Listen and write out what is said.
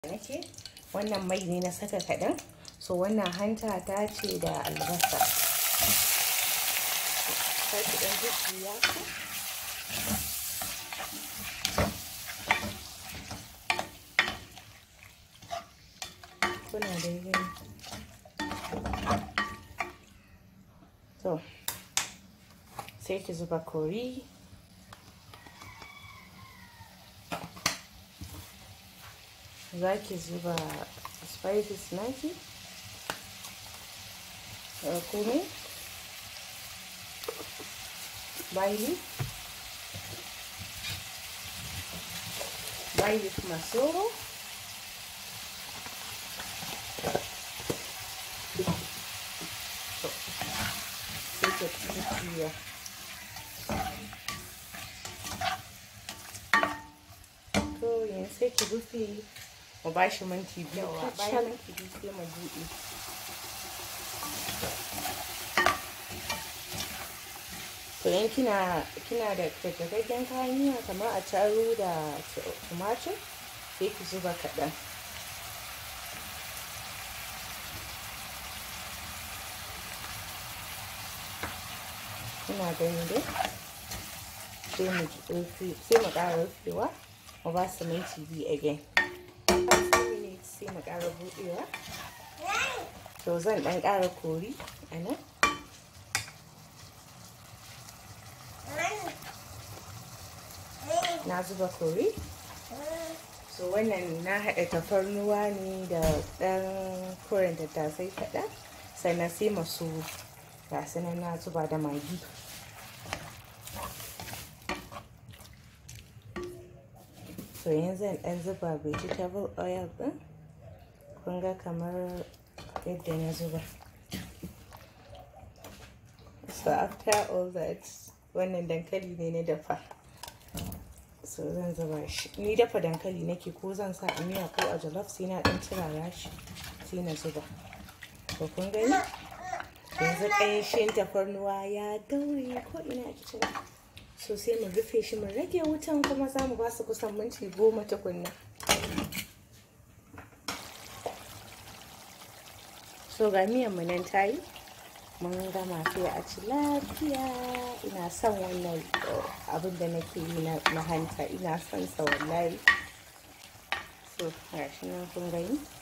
nake wannan mai ne na saka kaɗan, so wannan hanta ta ce da albasa sai ki ɗan jujjuya su. Kuna da gani to sai ki zuba kori, za ki zuba spices naki, cumin, bay leaf masoro, sai ki tuya. To yanzu sai ki rufe mu ba shi minti biyu. Bayan minti biyu sai mu buɗe. To in kina da daddagaggen kayan miya kamar attarugu da tumatir sai ki zuba kaɗan. Kina gani dai sai mu ƙara rufewa mu ba su minti biyu again. Sai mu ƙara buɗewa. To zan ɗan ƙara kori a nan. Na zuba kori. So wannan na haɗa tafarnuwa ne da ɗan koren tattasai kaɗan, sannan sai masoro ga su nan na zuba da magi. So yanzu zan ɗan zuba vegetable oil ɗin, kun ga kamar yadda na zuba. So after all that, wannan dankali ne na dafa, so zan zuba shi. Ni dafa dankali nake, ko zan sa a miya ko a jollof sai na ɗan turara shi sai na zuba. To kun gani yanzu ƙanshin tafarnuwa ya gaure ko ina a kicin. So sai mu rufe shi, mu rage wutan, kuma za mu ba su kusan minti 10 tukunna. So ga miyan mu nan tayi, mun gama sai a ci lafiya. Ina son wannan abin da nake yi na hanta, ina son sa wallahi. So gashi nan kun gani.